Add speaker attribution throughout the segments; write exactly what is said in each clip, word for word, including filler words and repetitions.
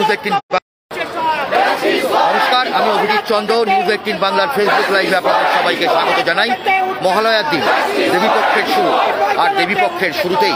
Speaker 1: News eighteen. নমস্কার, আমি Abhijit Chandra. News eighteen বাংলার ফেসবুক লাইভে আপনাদের সবাইকে স্বাগত জানাই। মহালয়ার দিন দেবীপক্ষের শুরু, আর দেবীপক্ষের শুরুতেই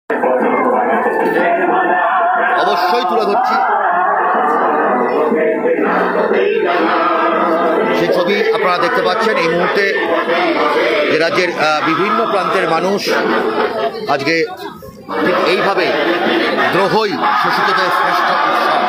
Speaker 1: অবশ্যই তুলে ধরছি সেই ছবি আপনারা দেখতে পাচ্ছেন। এই মুহূর্তে যে রাজ্যের বিভিন্ন প্রান্তের মানুষ আজকে ঠিক এইভাবে দ্রোহই শোষিতদের শ্রেষ্ঠ উৎসব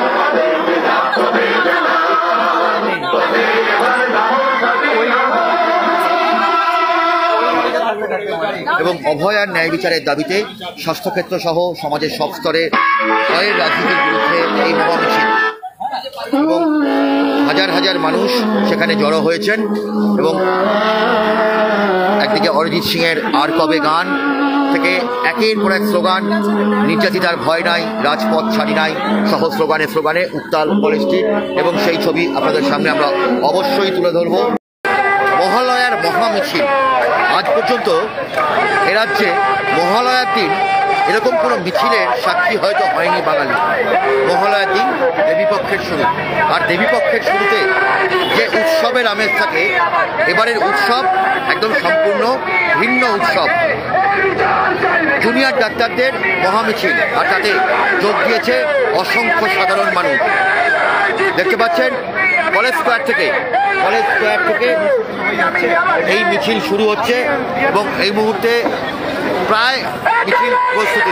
Speaker 1: এবং অভয় আর ন্যায় বিচারের দাবিতে স্বাস্থ্যক্ষেত্র সহ সমাজের সব স্তরে ভয়ের রাজনীতির বিরুদ্ধে এই মহামিছিল এবং হাজার হাজার মানুষ সেখানে জড়ো হয়েছেন এবং একদিকে অরিজিৎ সিং এর আর কবে গান থেকে একের পর এক স্লোগান, নির্যাতিতার ভয় নাই, রাজপথ ছাড়ি নাই সহ স্লোগানে স্লোগানে উত্তাল কলেজ স্ট্রিট এবং সেই ছবি আপনাদের সামনে আমরা অবশ্যই তুলে ধরব। মহালয়ার মহামিছিল আজ পর্যন্ত এ রাজ্যে মহালয়ার দিন এরকম কোনো মিছিলের সাক্ষী হয়তো হয়নি বাঙালি। মহালয়ার দিন দেবীপক্ষের শুরু, আর দেবীপক্ষের শুরুতে যে উৎসবের আমেজ থাকে, এবারের উৎসব একদম সম্পূর্ণ ভিন্ন উৎসব। জুনিয়র ডাক্তারদের মহামিছিল, আর তাতে যোগ দিয়েছে অসংখ্য সাধারণ মানুষ। দেখতে পাচ্ছেন কলেজ স্কোয়ার থেকে কলেজ স্কোয়ার থেকে এই মিছিল শুরু হচ্ছে এবং এই মুহূর্তে প্রায় মিছিল প্রস্তুতি,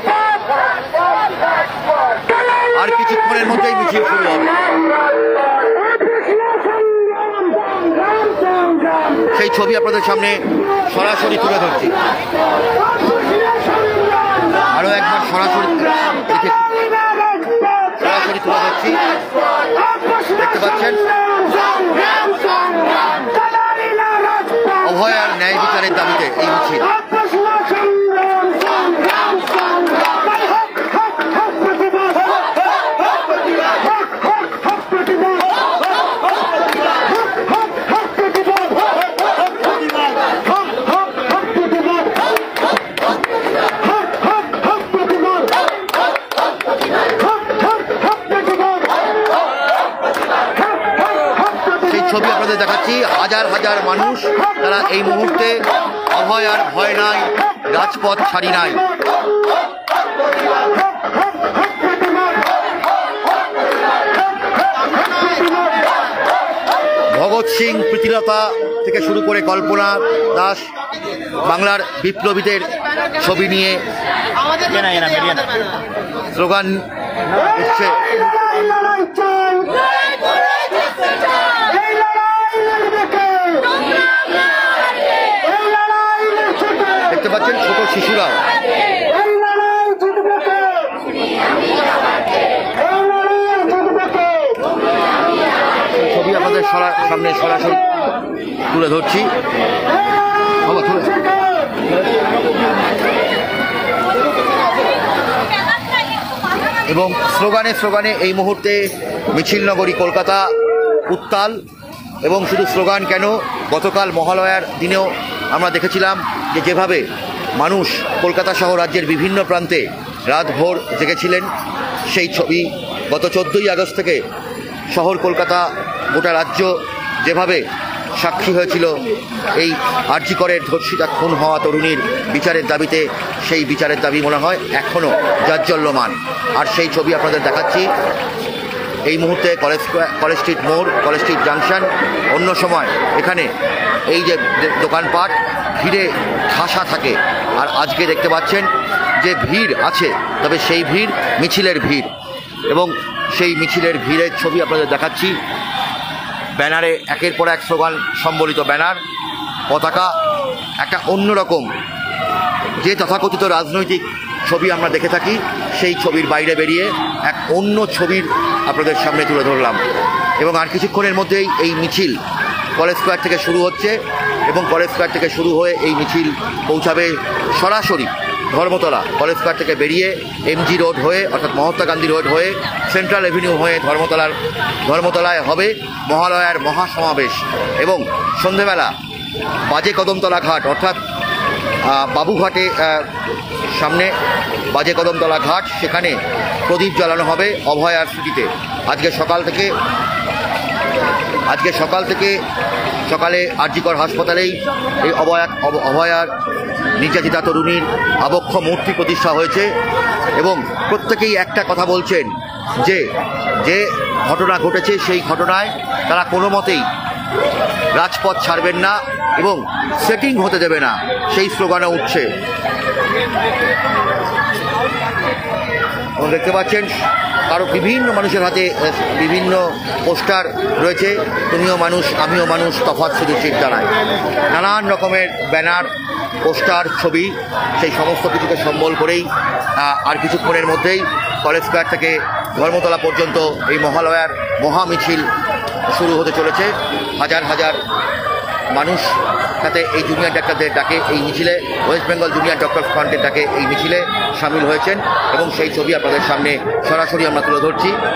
Speaker 1: আর কিছুক্ষণের মধ্যেই মিছিল শুরু হবে। সেই ছবি আপনাদের সামনে সরাসরি তুলে ধরছি, আরো একবার সরাসরি দেখে সরাসরি তুলে ধরছি। দেখতে পাচ্ছেন অভয় আর ন্যায় বিচারের দাবিতে এই মিছিল। ছবি আপনাদের দেখাচ্ছি, হাজার হাজার মানুষ তারা এই মুহূর্তে অভয় আর ভয় নাই, রাজপথ ছাড়ি নাই। ভগৎ সিং, প্রীতিলতা থেকে শুরু করে কল্পনা দাস, বাংলার বিপ্লবীদের ছবি নিয়ে স্লোগান উঠছে। দেখতে পাচ্ছেন ছোট শিশুরাও। ছবি আমাদের সামনে সরাসরি তুলে ধরছি। এবং স্লোগানে স্লোগানে এই মুহূর্তে মিছিল নগরী কলকাতা উত্তাল। এবং শুধু স্লোগান কেন, গতকাল মহালয়ার দিনেও আমরা দেখেছিলাম যে যেভাবে মানুষ কলকাতা সহ রাজ্যের বিভিন্ন প্রান্তে রাতভর জেগেছিলেন, সেই ছবি গত চোদ্দোই আগস্ট থেকে শহর কলকাতা গোটা রাজ্য যেভাবে সাক্ষী হয়েছিল এই আরজি করের ধর্ষিতা খুন হওয়া তরুণীর বিচারের দাবিতে, সেই বিচারের দাবি মনে হয় এখনও জাজ্জল্যমান। আর সেই ছবি আপনাদের দেখাচ্ছি এই মুহূর্তে কলেজ কলেজ স্ট্রিট মোড়, কলেজ স্ট্রিট জাংশন। অন্য সময় এখানে এই যে দোকানপাট ভিড়ে ঠাসা থাকে, আর আজকে দেখতে পাচ্ছেন যে ভিড় আছে, তবে সেই ভিড় মিছিলের ভিড়। এবং সেই মিছিলের ভিড়ের ছবি আপনাদের দেখাচ্ছি। ব্যানারে একের পর এক স্লোগান সম্বলিত ব্যানার, পতাকা, একটা অন্যরকম যে তথাকথিত রাজনৈতিক ছবি আমরা দেখে থাকি, সেই ছবির বাইরে বেরিয়ে এক অন্য ছবির আপনাদের সামনে তুলে ধরলাম। এবং আর কিছুক্ষণের মধ্যেই এই মিছিল কলেজ স্কোয়ার থেকে শুরু হচ্ছে এবং কলেজ স্কোয়ার থেকে শুরু হয়ে এই মিছিল পৌঁছাবে সরাসরি ধর্মতলা। কলেজ স্কোয়ার থেকে বেরিয়ে এমজি রোড হয়ে অর্থাৎ মহাত্মা গান্ধী রোড হয়ে সেন্ট্রাল এভিনিউ হয়ে ধর্মতলার ধর্মতলায় হবে মহালয়ার মহাসমাবেশ। এবং সন্ধেবেলা বাজে কদমতলা ঘাট অর্থাৎ বাবুঘাটে সামনে বাজে কদমতলা ঘাট, সেখানে প্রদীপ জ্বালানো হবে অভয় আর স্মৃতিতে। আজকে সকাল থেকে আজকে সকাল থেকে সকালে আরজিকর হাসপাতালেই এই অভয়া অভ- অভয়ার নির্যাতিতা তরুণীর আবক্ষ মূর্তি প্রতিষ্ঠা হয়েছে এবং প্রত্যেকেই একটা কথা বলছেন যে যে ঘটনা ঘটেছে সেই ঘটনায় তারা কোনো মতেই রাজপথ ছাড়বেন না এবং সেটিং হতে দেবে না, সেই স্লোগানও উঠছে। এবং দেখতে পাচ্ছেন কারো বিভিন্ন মানুষের হাতে আহ, বিভিন্ন পোস্টার রয়েছে, তুমিও মানুষ আমিও মানুষ, তফাৎ শুধু চিন্তানায়। নানান রকমের ব্যানার, পোস্টার, ছবি, সেই সমস্ত কিছুকে সম্বল করেই আহ, আর কিছুক্ষণের মধ্যেই কলেজ স্কোয়ার থেকে ধর্মতলা পর্যন্ত এই মহালয়ার মহা মিছিল শুরু হতে চলেছে। হাজার হাজার মানুষ সাথে এই জুনিয়র ডাক্তারদের ডাকে এই মিছিলে, ওয়েস্ট বেঙ্গল জুনিয়র ডক্টর ফ্রন্টের ডাকে এই মিছিলে সামিল হয়েছেন এবং সেই ছবি আপনাদের সামনে সরাসরি আমরা তুলে ধরছি।